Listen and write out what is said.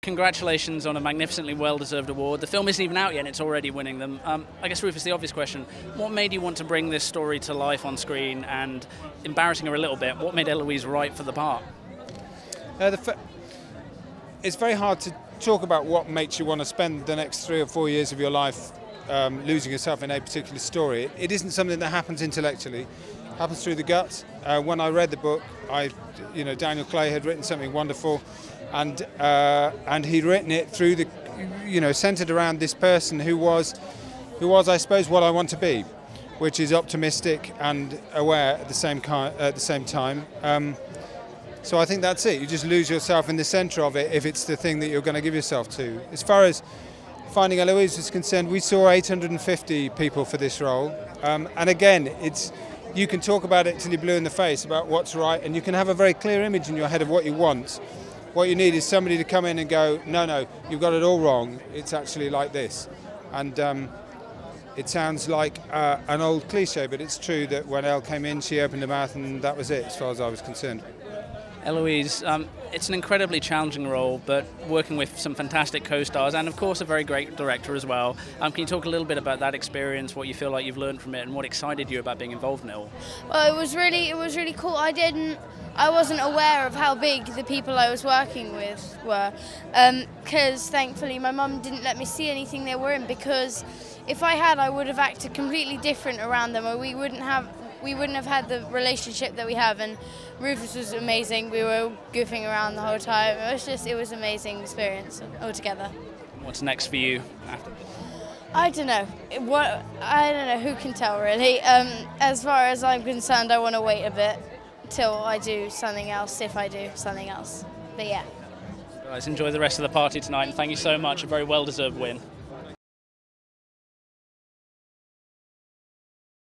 congratulations on a magnificently well-deserved award. The film isn't even out yet and it's already winning them. I guess, Rufus, the obvious question, what made you want to bring this story to life on screen, and, embarrassing her a little bit, what made Eloise right for the part? It's very hard to talk about what makes you want to spend the next 3 or 4 years of your life losing yourself in a particular story. It isn't something that happens intellectually. It happens through the gut. When I read the book, Daniel Clay had written something wonderful, and he'd written it through centered around this person who was, I suppose, what I want to be, which is optimistic and aware at the same time. So I think that's it. You just lose yourself in the centre of it if it's the thing that you're going to give yourself to. As far as Finding Eloise was concerned, we saw 850 people for this role. And again, you can talk about it till you're blue in the face about what's right, and you can have a very clear image in your head of what you want. What you need is somebody to come in and go, no, you've got it all wrong. It's actually like this. And it sounds like an old cliche, but it's true that when Elle came in, she opened her mouth and that was it, as far as I was concerned. Eloise, it's an incredibly challenging role, but working with some fantastic co-stars and, of course, a very great director as well. Can you talk a little bit about that experience, what you feel like you've learned from it, and what excited you about being involved in it all? Well, it was really cool. I wasn't aware of how big the people I was working with were, because thankfully my mum didn't let me see anything they were in, because if I had, I would have acted completely different around them, or we wouldn't have had the relationship that we have. And Rufus was amazing. We were goofing around the whole time. It was an amazing experience altogether. What's next for you after this? I don't know. I don't know. Who can tell, really? As far as I'm concerned, I want to wait a bit till I do something else, if I do something else. But yeah. Guys, enjoy the rest of the party tonight, and thank you so much. A very well-deserved win.